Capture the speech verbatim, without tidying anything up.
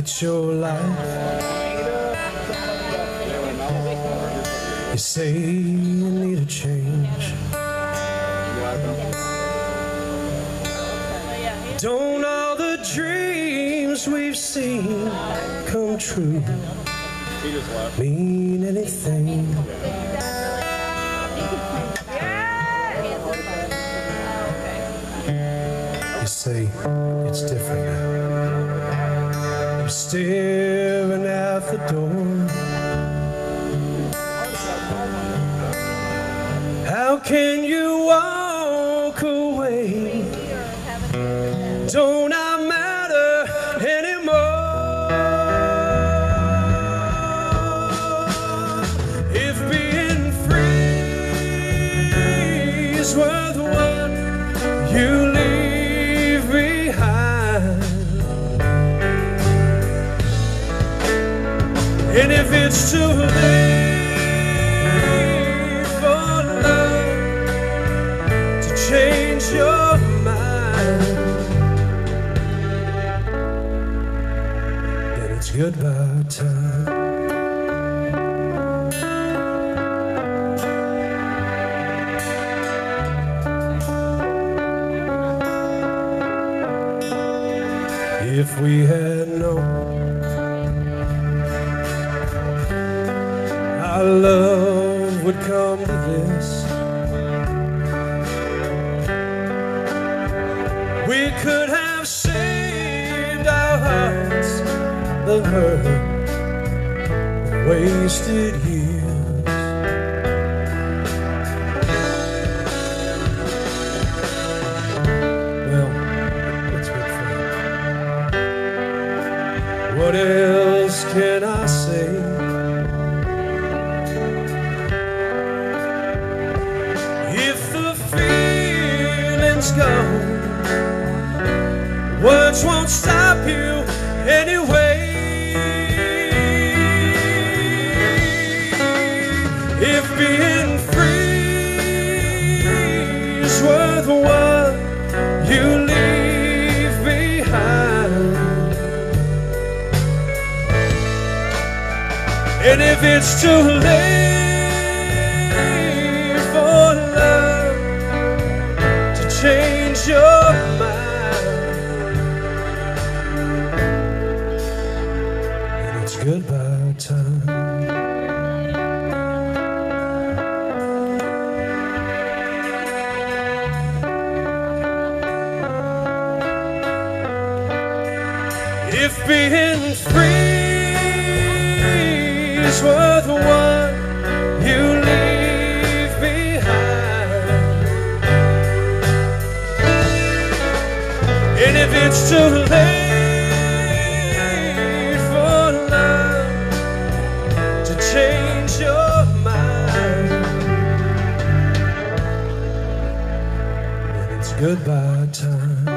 It's your life. You say you need a change. Don't all the dreams we've seen come true mean anything? You say it's different now. You're staring at the door. How can you walk away? Don't I matter anymore? If being free is worth what you leave behind, and if it's too late for love to change your mind, then it's goodbye time. If we had known our love would come to this, we could have saved our hearts the hurt of wasted years. Well, let's wait for it. What else can I say? If the feeling's gone, words won't stop you anyway. If being free is worth what you leave behind, and if it's too late for love to change your mind, then it's goodbye time. If being free is worth what you leave behind, and if it's too late for love to change your mind, then it's goodbye time.